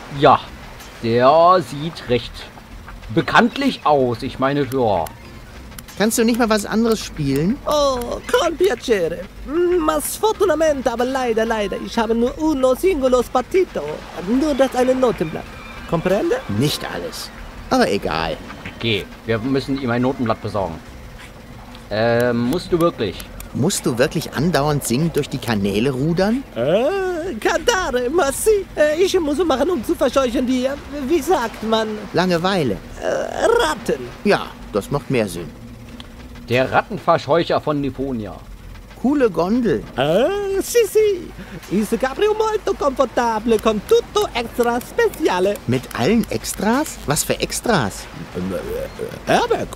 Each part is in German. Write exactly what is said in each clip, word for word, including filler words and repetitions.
Ja, der sieht recht bekanntlich aus. Ich meine, ja. Kannst du nicht mal was anderes spielen? Oh, con piacere. Ma sfortunatamente, aber leider, leider, ich habe nur uno singolo partito. Nur das eine Notenblatt. Comprende? Nicht alles. Aber egal. Okay, wir müssen ihm ein Notenblatt besorgen. Ähm, musst du wirklich? Musst du wirklich andauernd singend durch die Kanäle rudern? Äh, cantare, ma sì. Äh, ich muss machen, um zu verscheuchen die, äh, wie sagt man, Langeweile. äh, Ratten. Ja, das macht mehr Sinn. Der Rattenverscheucher von Nipponia. Coole Gondel. Ah, sì, sì. Il cabrio molto confortable con tutto extra speciale. Mit allen Extras? Was für Extras? Airbag.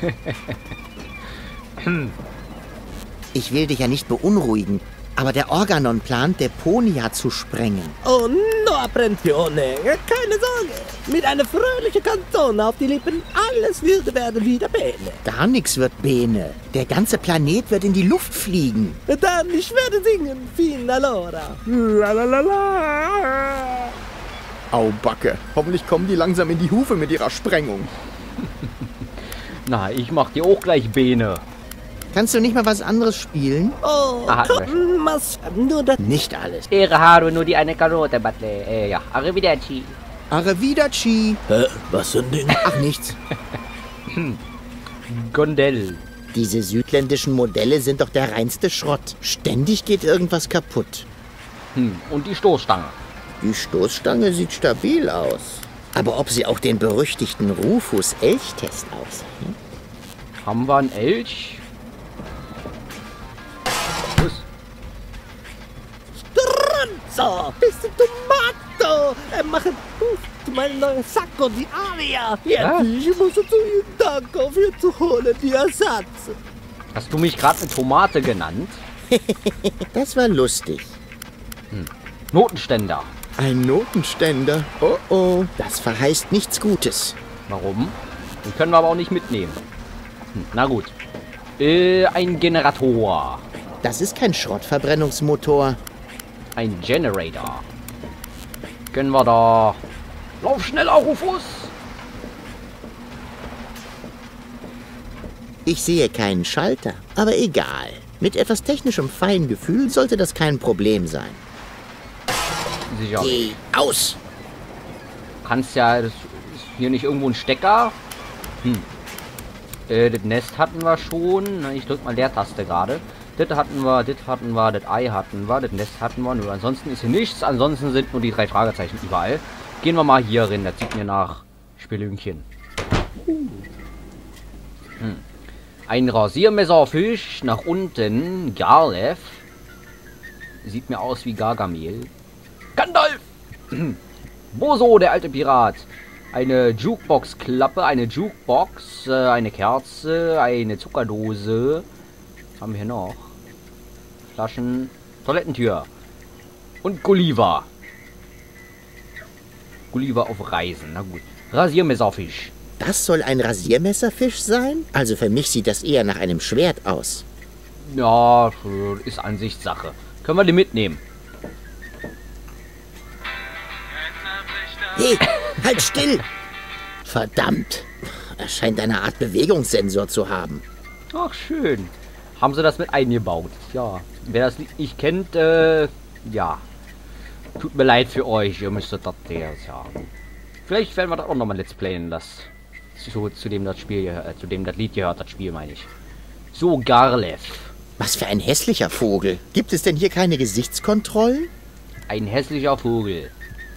Ich will dich ja nicht beunruhigen, aber der Organon plant, Deponia zu sprengen. Oh, no apprensione. Keine Sorge. Mit einer fröhlichen Kanzone auf die Lippen, alles wird werden wieder bene. Gar nichts wird Bene. Der ganze Planet wird in die Luft fliegen. Dann, ich werde singen. Fin allora. La la la la. Au Backe. Hoffentlich kommen die langsam in die Hufe mit ihrer Sprengung. Na, ich mach dir auch gleich Bene. Kannst du nicht mal was anderes spielen? Oh, Aha, komm, mas, nur das. Nicht alles. Ehre Haare, nur die eine Karotte, Batle. Äh, ja, arrivederci. Arrivederci. Hä, was für ein Ding? Ach, nichts. Gondel. Diese südländischen Modelle sind doch der reinste Schrott. Ständig geht irgendwas kaputt. Hm, und die Stoßstange. Die Stoßstange sieht stabil aus. Aber ob sie auch den berüchtigten Rufus-Elchtest aus? Hm? Haben wir einen Elch? Was? Stronzo, bist du Tomato? Er macht du mein neuer Sacco di Aria. Jetzt, Ja? ich muss zu ihm danken, auf hier zu holen, die Ersatz. Hast du mich gerade eine Tomate genannt? Das war lustig. Notenständer. Ein Notenständer. Oh oh. Das verheißt nichts Gutes. Warum? Den können wir aber auch nicht mitnehmen. Hm, na gut. Äh, ein Generator. Das ist kein Schrottverbrennungsmotor. Ein Generator. Können wir da... Lauf schneller, Rufus! Ich sehe keinen Schalter, aber egal. Mit etwas technischem Feingefühl sollte das kein Problem sein. Sicher. Geh aus! Kannst ja... Das ist hier nicht irgendwo ein Stecker? Hm. Äh, das Nest hatten wir schon. Na, ich drück mal Leertaste gerade. Das hatten wir, das hatten wir, das Ei hatten wir, das Nest hatten wir. Nur ansonsten ist hier nichts. Ansonsten sind nur die drei Fragezeichen überall. Gehen wir mal hier rein. Das sieht mir nach Spelünkchen. Hm. Ein Rasiermesserfisch nach unten. Garlef. Sieht mir aus wie Gargamel. Gandalf! Boso, der alte Pirat. Eine Jukebox-Klappe, eine Jukebox, äh, eine Kerze, eine Zuckerdose. Was haben wir hier noch? Flaschen, Toilettentür. Und Gulliver. Gulliver auf Reisen, na gut. Rasiermesserfisch. Das soll ein Rasiermesserfisch sein? Also für mich sieht das eher nach einem Schwert aus. Ja, ist Ansichtssache. Können wir den mitnehmen? Hey, halt still! Verdammt! Er scheint eine Art Bewegungssensor zu haben. Ach, schön. Haben sie das mit eingebaut? Ja. Wer das nicht kennt, äh, ja. Tut mir leid für euch. Ihr müsstet das ja. Vielleicht werden wir das auch nochmal Let's Playen, das. Zu, zu dem das Spiel, äh, zu dem das Lied gehört, das Spiel meine ich. So, Garlef. Was für ein hässlicher Vogel. Gibt es denn hier keine Gesichtskontrollen? Ein hässlicher Vogel.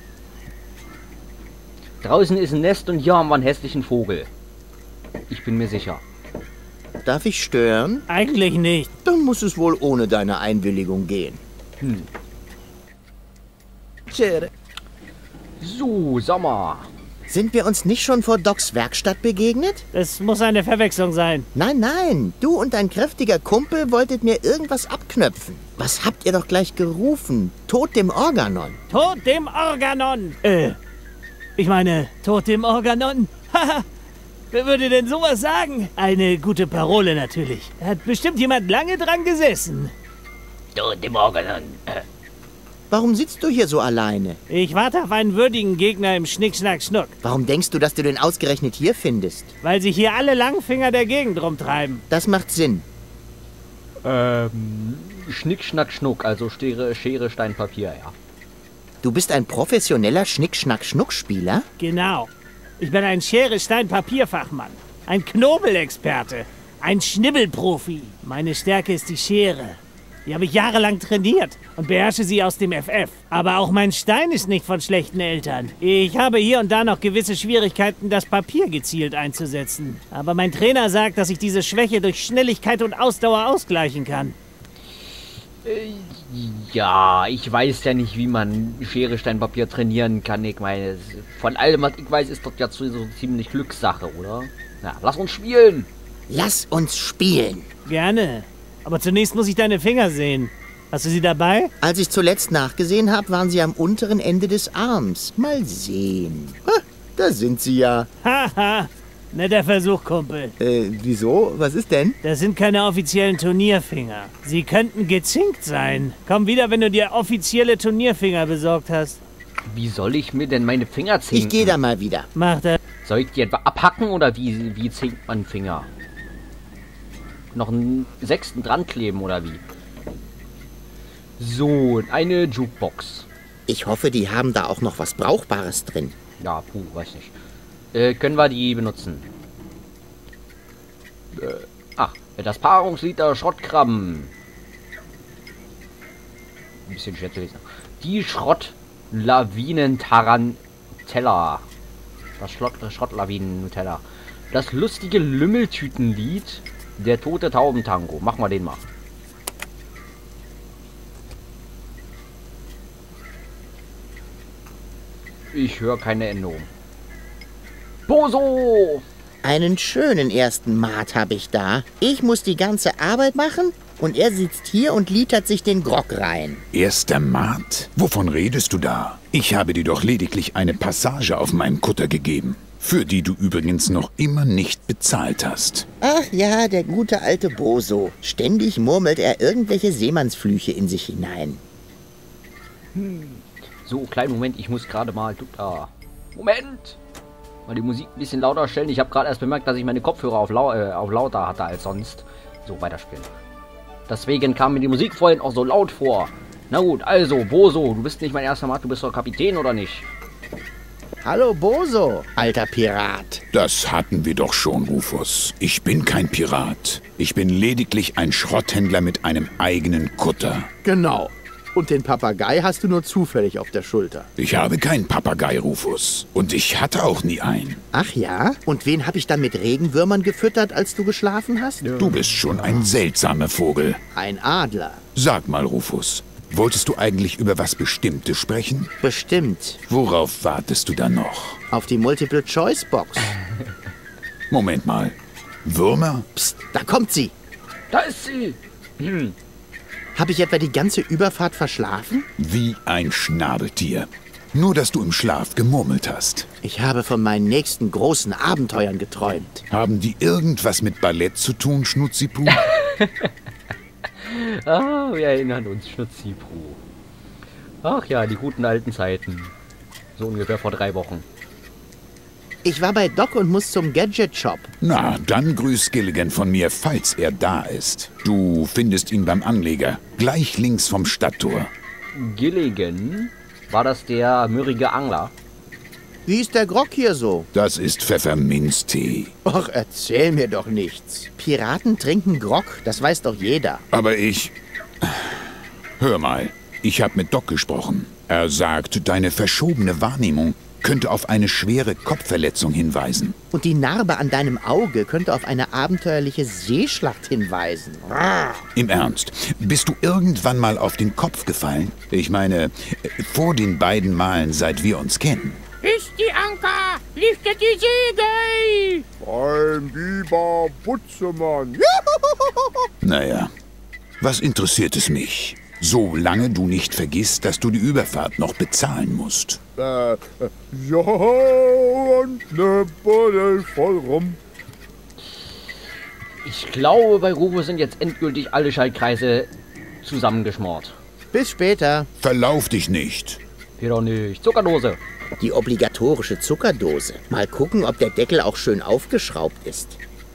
Draußen ist ein Nest und hier haben wir einen hässlichen Vogel. Ich bin mir sicher. Darf ich stören? Eigentlich nicht. Dann muss es wohl ohne deine Einwilligung gehen. Hm. Cere. So, Sommer. Sind wir uns nicht schon vor Docs Werkstatt begegnet? Das muss eine Verwechslung sein. Nein, nein. Du und dein kräftiger Kumpel wolltet mir irgendwas abknöpfen. Was habt ihr doch gleich gerufen? Tod dem Organon. Tod dem Organon! Äh, ich meine, Tod dem Organon? Haha, wer würde denn sowas sagen? Eine gute Parole natürlich. Da hat bestimmt jemand lange dran gesessen. Tod dem Organon. Warum sitzt du hier so alleine? Ich warte auf einen würdigen Gegner im Schnick-Schnack-Schnuck, Warum denkst du, dass du den ausgerechnet hier findest? weil sich hier alle Langfinger der Gegend rumtreiben. Das macht Sinn. Ähm, Schnick, Schnack, Schnuck, also Schere, Schere, Stein, Papier, ja. Du bist ein professioneller Schnick-Schnack-Schnuck-Spieler? Genau. Ich bin ein Schere-Stein-Papierfachmann, ein Knobelexperte, ein Schnibbelprofi. Meine Stärke ist die Schere. Die habe ich jahrelang trainiert und beherrsche sie aus dem F F. Aber auch mein Stein ist nicht von schlechten Eltern. Ich habe hier und da noch gewisse Schwierigkeiten, das Papier gezielt einzusetzen. Aber mein Trainer sagt, dass ich diese Schwäche durch Schnelligkeit und Ausdauer ausgleichen kann. Äh, ja, ich weiß ja nicht, wie man Schere, Stein, Papier trainieren kann. Ich meine, von allem, was ich weiß, ist das ja so ziemlich Glückssache, oder? Na, lass uns spielen! Lass uns spielen. Gerne. Aber zunächst muss ich deine Finger sehen. Hast du sie dabei? Als ich zuletzt nachgesehen habe, waren sie am unteren Ende des Arms. Mal sehen. Ha, da sind sie ja. Haha. Netter Versuch, Kumpel. Äh, wieso? Was ist denn? Das sind keine offiziellen Turnierfinger. Sie könnten gezinkt sein. Komm wieder, wenn du dir offizielle Turnierfinger besorgt hast. Wie soll ich mir denn meine Finger zinken? Ich gehe da mal wieder. Mach das. Soll ich die etwa abhacken oder wie, wie zinkt man Finger? Noch einen sechsten dran kleben oder wie? So, eine Jukebox. Ich hoffe, die haben da auch noch was Brauchbares drin. Ja, puh, weiß nicht. Äh, können wir die benutzen? Äh, ach, das Paarungslied der Schrottkrabben. Ein bisschen schwer zu lesen. Die Schrottlawinen-Tarantella. Das Schrott Schrottlawinen-Nutella. Das lustige Lümmeltütenlied. Der tote Taubentango. Machen wir den mal. Ich höre keine Änderung. Boso! Einen schönen ersten Maat habe ich da. Ich muss die ganze Arbeit machen und er sitzt hier und litert sich den Grog rein. Erster Maat? Wovon redest du da? Ich habe dir doch lediglich eine Passage auf meinem Kutter gegeben, für die du übrigens noch immer nicht bezahlt hast. Ach ja, der gute alte Boso. Ständig murmelt er irgendwelche Seemannsflüche in sich hinein. So, kleinen Moment, ich muss gerade mal... Da. Moment! Mal die Musik ein bisschen lauter stellen. Ich habe gerade erst bemerkt, dass ich meine Kopfhörer auf, lau äh, auf lauter hatte als sonst. So, weiterspielen. Deswegen kam mir die Musik vorhin auch so laut vor. Na gut, also, Boso, du bist nicht mein erster Mann, du bist doch Kapitän, oder nicht? Hallo Boso, alter Pirat. Das hatten wir doch schon, Rufus. Ich bin kein Pirat. Ich bin lediglich ein Schrotthändler mit einem eigenen Kutter. Genau. Und den Papagei hast du nur zufällig auf der Schulter. Ich habe keinen Papagei, Rufus. Und ich hatte auch nie einen. Ach ja? Und wen habe ich dann mit Regenwürmern gefüttert, als du geschlafen hast? Du bist schon ein seltsamer Vogel. Ein Adler. Sag mal, Rufus, wolltest du eigentlich über was Bestimmtes sprechen? Bestimmt. Worauf wartest du dann noch? Auf die Multiple-Choice-Box. Moment mal. Würmer? Psst, da kommt sie. Da ist sie! Hm. Habe ich etwa die ganze Überfahrt verschlafen? Wie ein Schnabeltier. Nur, dass du im Schlaf gemurmelt hast. Ich habe von meinen nächsten großen Abenteuern geträumt. Haben die irgendwas mit Ballett zu tun, Schnutzipu? Ah, wir erinnern uns, Schnutzipu. Ach ja, die guten alten Zeiten. So ungefähr vor drei Wochen. Ich war bei Doc und muss zum Gadget-Shop. Na, dann grüß Gilligan von mir, falls er da ist. Du findest ihn beim Anleger, gleich links vom Stadttor. Gilligan? War das der mürrige Angler? Wie ist der Grog hier so? Das ist Pfefferminztee. Och, erzähl mir doch nichts. Piraten trinken Grog, das weiß doch jeder. Aber ich... Hör mal, ich habe mit Doc gesprochen. Er sagt, deine verschobene Wahrnehmung könnte auf eine schwere Kopfverletzung hinweisen. Und die Narbe an deinem Auge könnte auf eine abenteuerliche Seeschlacht hinweisen. Im Ernst, bist du irgendwann mal auf den Kopf gefallen? Ich meine, vor den beiden Malen, seit wir uns kennen. Ist die Anker! Lichtet die Segel! Ein Biber Butzemann. Naja, was interessiert es mich? Solange du nicht vergisst, dass du die Überfahrt noch bezahlen musst. Äh, ja, und ne Buddel voll rum. Ich glaube, bei Rufus sind jetzt endgültig alle Schaltkreise zusammengeschmort. Bis später. Verlauf dich nicht. Geht doch nicht. Zuckerdose. Die obligatorische Zuckerdose. Mal gucken, ob der Deckel auch schön aufgeschraubt ist.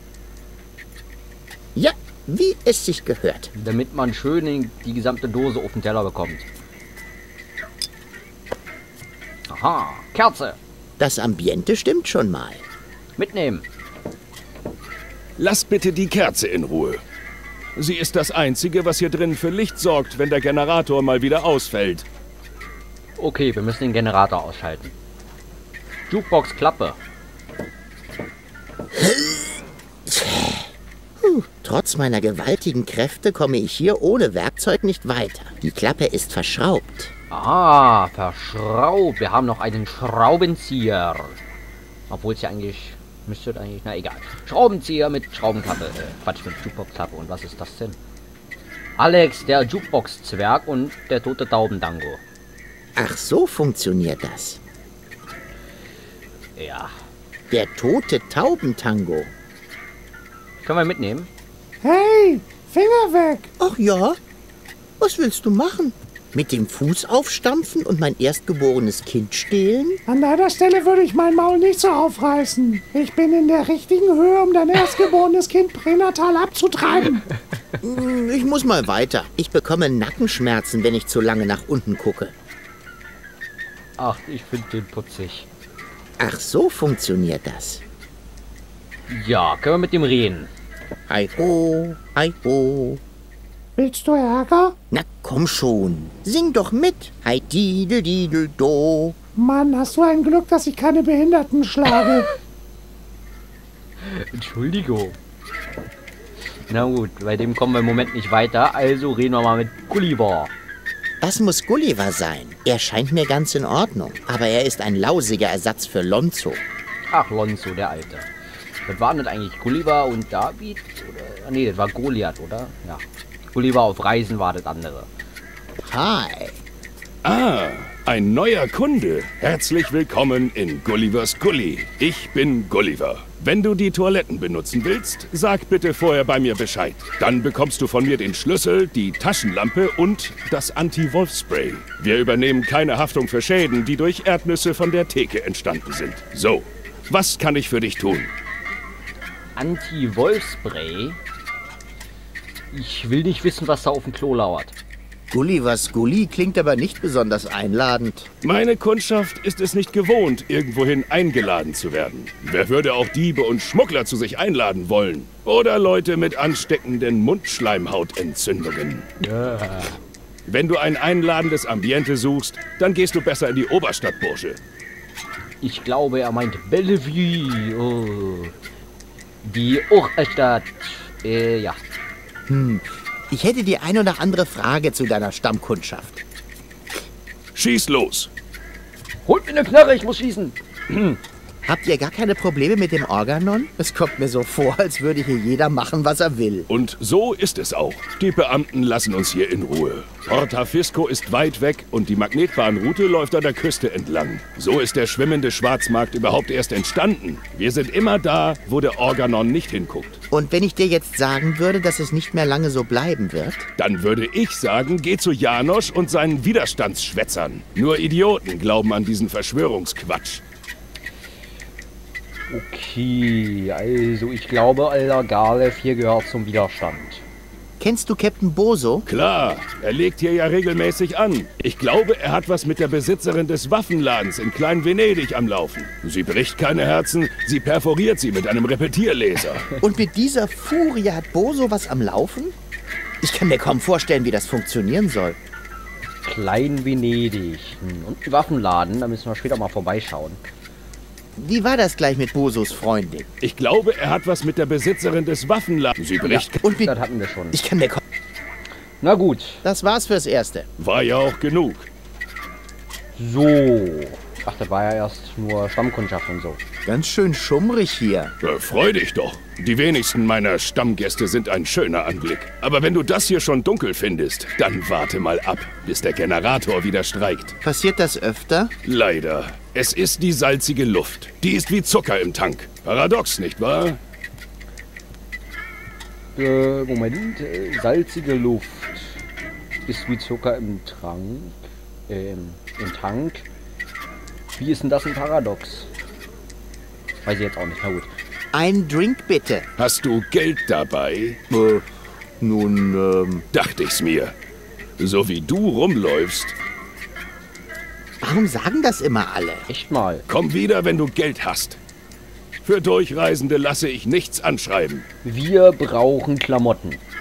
Ja, wie es sich gehört. Damit man schön die gesamte Dose auf den Teller bekommt. Aha, Kerze. Das Ambiente stimmt schon mal. Mitnehmen. Lass bitte die Kerze in Ruhe. Sie ist das Einzige, was hier drin für Licht sorgt, wenn der Generator mal wieder ausfällt. Okay, wir müssen den Generator ausschalten. Jukebox Klappe. Puh, trotz meiner gewaltigen Kräfte komme ich hier ohne Werkzeug nicht weiter. Die Klappe ist verschraubt. Ah, verschraubt. Wir haben noch einen Schraubenzieher. Obwohl es ja eigentlich... Müsste eigentlich... Na egal. Schraubenzieher mit Schraubenklappe. Äh, Quatsch, mit Jukebox-Klappe. Und was ist das denn? Alex, der Jukebox-Zwerg und der tote Taubendango. Ach, so funktioniert das. Ja. Der tote Taubentango. Können wir mitnehmen? Hey, Finger weg! Ach ja? Was willst du machen? Mit dem Fuß aufstampfen und mein erstgeborenes Kind stehlen? An deiner Stelle würde ich mein Maul nicht so aufreißen. Ich bin in der richtigen Höhe, um dein erstgeborenes Kind pränatal abzutreiben. Hm, Ich muss mal weiter. Ich bekomme Nackenschmerzen, wenn ich zu lange nach unten gucke. Ach, ich finde den putzig. Ach, so funktioniert das. Ja, können wir mit dem reden? Hi ho, hi ho. Willst du Ärger? Na komm schon, sing doch mit. Hi didel didel do. Mann, hast du ein Glück, dass ich keine Behinderten schlage. Entschuldigung. Na gut, bei dem kommen wir im Moment nicht weiter, also reden wir mal mit Gulliver. Das muss Gulliver sein. Er scheint mir ganz in Ordnung. Aber er ist ein lausiger Ersatz für Lonzo. Ach, Lonzo, der Alte. Das waren das eigentlich Gulliver und David? Oder? Nee, das war Goliath, oder? Ja. Gulliver auf Reisen war das andere. Hi. Ah, ein neuer Kunde. Herzlich willkommen in Gullivers Gully. Ich bin Gulliver. Wenn du die Toiletten benutzen willst, sag bitte vorher bei mir Bescheid. Dann bekommst du von mir den Schlüssel, die Taschenlampe und das Anti-Wolf-Spray. Wir übernehmen keine Haftung für Schäden, die durch Erdnüsse von der Theke entstanden sind. So, was kann ich für dich tun? Anti-Wolf-Spray? Ich will nicht wissen, was da auf dem Klo lauert. Gullivers Gully klingt aber nicht besonders einladend. Meine Kundschaft ist es nicht gewohnt, irgendwohin eingeladen zu werden. Wer würde auch Diebe und Schmuggler zu sich einladen wollen? Oder Leute mit ansteckenden Mundschleimhautentzündungen? Ja. Wenn du ein einladendes Ambiente suchst, dann gehst du besser in die Oberstadt, Bursche. Ich glaube, er meint Bellevue. Oh. Die Oberstadt. Äh, ja. Hm, ich hätte die ein oder andere Frage zu deiner Stammkundschaft. Schieß los! Holt mir eine Knarre, ich muss schießen. Habt ihr gar keine Probleme mit dem Organon? Es kommt mir so vor, als würde hier jeder machen, was er will. Und so ist es auch. Die Beamten lassen uns hier in Ruhe. Porta Fisco ist weit weg und die Magnetbahnroute läuft an der Küste entlang. So ist der schwimmende Schwarzmarkt überhaupt erst entstanden. Wir sind immer da, wo der Organon nicht hinguckt. Und wenn ich dir jetzt sagen würde, dass es nicht mehr lange so bleiben wird? Dann würde ich sagen, geh zu Janosch und seinen Widerstandsschwätzern. Nur Idioten glauben an diesen Verschwörungsquatsch. Okay, also ich glaube, Alter Garlev hier gehört zum Widerstand. Kennst du Captain Boso? Klar, er legt hier ja regelmäßig an. Ich glaube, er hat was mit der Besitzerin des Waffenladens in Klein-Venedig am Laufen. Sie bricht keine Herzen, sie perforiert sie mit einem Repetierlaser. Und mit dieser Furie hat Boso was am Laufen? Ich kann mir kaum vorstellen, wie das funktionieren soll. Klein-Venedig. Hm. Und ein Waffenladen, da müssen wir später mal vorbeischauen. Wie war das gleich mit Bosos Freundin? Ich glaube, er hat was mit der Besitzerin des Waffenladens. Sie bricht... Ja, und mit... das hatten wir schon. Ich kann mir kaum... Na gut. Das war's fürs Erste. War ja auch genug. So. Ach, das war ja erst nur Stammkundschaft und so. Ganz schön schummrig hier. Ja, freu dich doch. Die wenigsten meiner Stammgäste sind ein schöner Anblick. Aber wenn du das hier schon dunkel findest, dann warte mal ab, bis der Generator wieder streikt. Passiert das öfter? Leider. Es ist die salzige Luft. Die ist wie Zucker im Tank. Paradox, nicht wahr? Äh, Moment. Äh, salzige Luft. ist wie Zucker im Trank. Ähm, im Tank. Wie ist denn das ein Paradox? Weiß ich jetzt auch nicht. Na gut. Ein Drink bitte. Hast du Geld dabei? Äh, nun, ähm... Dachte ich's mir. So wie du rumläufst. Warum sagen das immer alle? Echt mal. Komm wieder, wenn du Geld hast. Für Durchreisende lasse ich nichts anschreiben. Wir brauchen Klamotten.